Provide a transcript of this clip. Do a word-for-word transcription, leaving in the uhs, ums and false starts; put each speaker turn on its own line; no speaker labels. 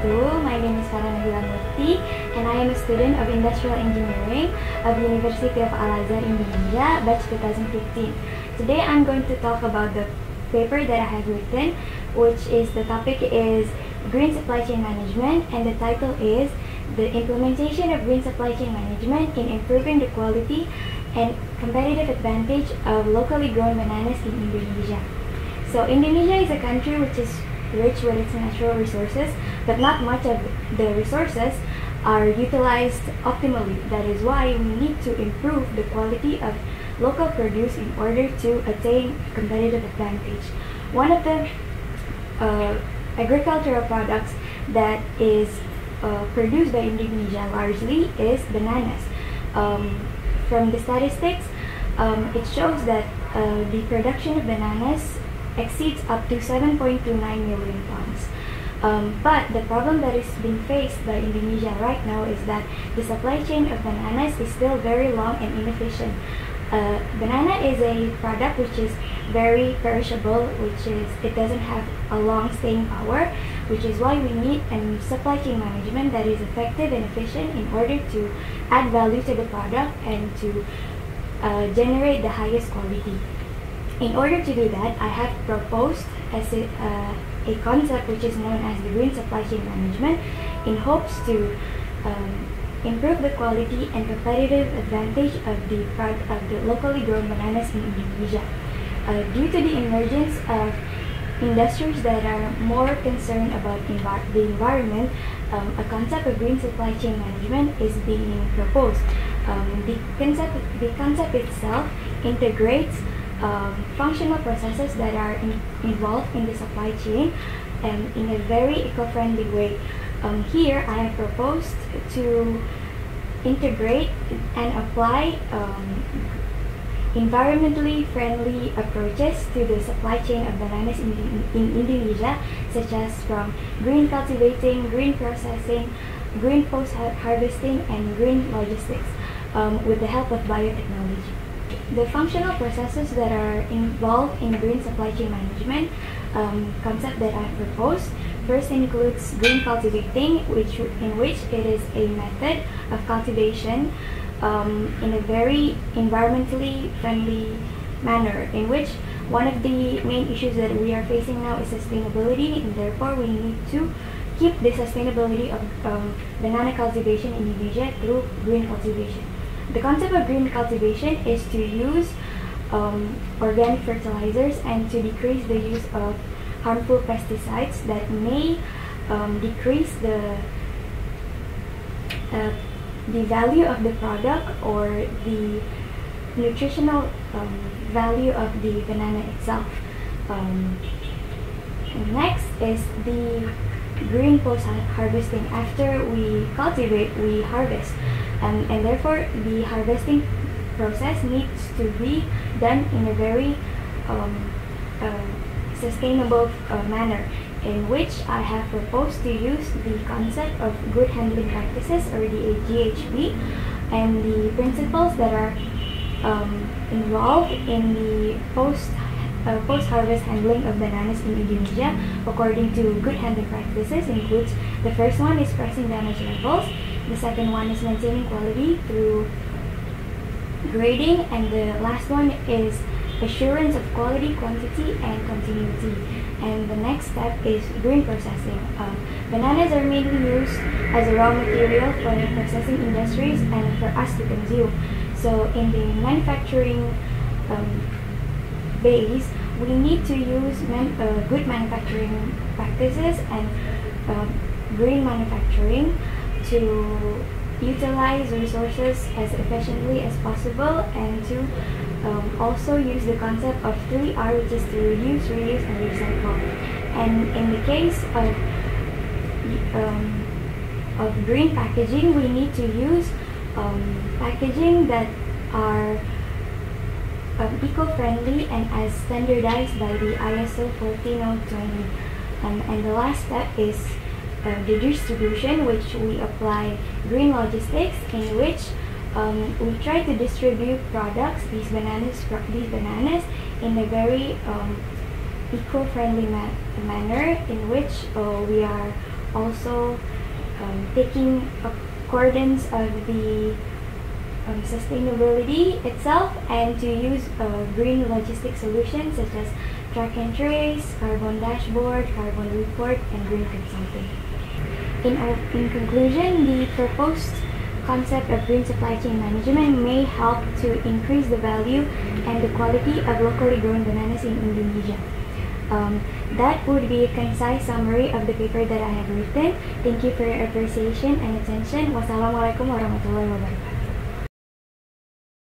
wabarakatuh. My name is Farah Nabila Murti and I am a student of Industrial Engineering of the University of Al-Azhar, Indonesia, batch two thousand fifteen. Today I'm going to talk about the paper that I have written, which is the topic is Green Supply Chain Management, and the title is The Implementation of Green Supply Chain Management in Improving the Quality and Competitive Advantage of Locally Grown Bananas in Indonesia. So Indonesia is a country which is rich with its natural resources, but not much of the resources are utilized optimally. That is why we need to improve the quality of local produce in order to attain competitive advantage. One of the uh, agricultural products that is uh, produced by Indonesia largely is bananas. Um, from the statistics, um, it shows that uh, the production of bananas exceeds up to seven point two nine million tons. Um, but the problem that is being faced by Indonesia right now is that the supply chain of bananas is still very long and inefficient. Uh, banana is a product which is very perishable, which is it doesn't have a long staying power, which is why we need a supply chain management that is effective and efficient in order to add value to the product and to uh, generate the highest quality. In order to do that, I have proposed as a, uh, a concept which is known as the Green Supply Chain Management in hopes to um, improve the quality and competitive advantage of the product of the locally grown bananas in Indonesia. Uh, due to the emergence of industries that are more concerned about envi the environment, um, a concept of green supply chain management is being proposed. Um, the concept, the concept itself integrates Um, functional processes that are in, involved in the supply chain and in a very eco-friendly way. Um, here I have proposed to integrate and apply um, environmentally friendly approaches to the supply chain of bananas in, in Indonesia, such as from green cultivating, green processing, green post-harvesting, and green logistics um, with the help of biotechnology. The functional processes that are involved in green supply chain management um, concept that I proposed first includes green cultivating, which in which it is a method of cultivation um, in a very environmentally friendly manner, in which one of the main issues that we are facing now is sustainability, and therefore we need to keep the sustainability of um, banana cultivation in Indonesia through green cultivation. The concept of green cultivation is to use um, organic fertilizers and to decrease the use of harmful pesticides that may um, decrease the uh, the value of the product or the nutritional um, value of the banana itself. Um, and next is the green post-harvesting. After we cultivate, we harvest. Um, and therefore, the harvesting process needs to be done in a very um, uh, sustainable uh, manner, in which I have proposed to use the concept of good handling practices, or the G H P, and the principles that are um, involved in the post uh, post-harvest handling of bananas in Indonesia according to good handling practices includes: the first one is pressing damage levels. The second one is maintaining quality through grading, and the last one is assurance of quality, quantity, and continuity. And the next step is green processing. Uh, bananas are mainly used as a raw material for the processing industries and for us to consume. So in the manufacturing um, base, we need to use man uh, good manufacturing practices and uh, green manufacturing to utilize resources as efficiently as possible, and to um, also use the concept of three R, which is to reduce, reuse, and recycle. And in the case of um, of green packaging, we need to use um, packaging that are um, eco-friendly and as standardized by the I S O fourteen oh twenty. Um, and the last step is Uh, the distribution, which we apply green logistics, in which um, we try to distribute products, these bananas, these bananas, in a very um, eco-friendly ma manner, in which uh, we are also um, taking accordance of the um, sustainability itself, and to use uh, green logistic solutions such as track and trace, carbon dashboard, carbon report, and green consulting. In, our, in conclusion, the proposed concept of green supply chain management may help to increase the value and the quality of locally grown bananas in Indonesia. Um, that would be a concise summary of the paper that I have written. Thank you for your appreciation and attention. Wassalamualaikum warahmatullahi wabarakatuh.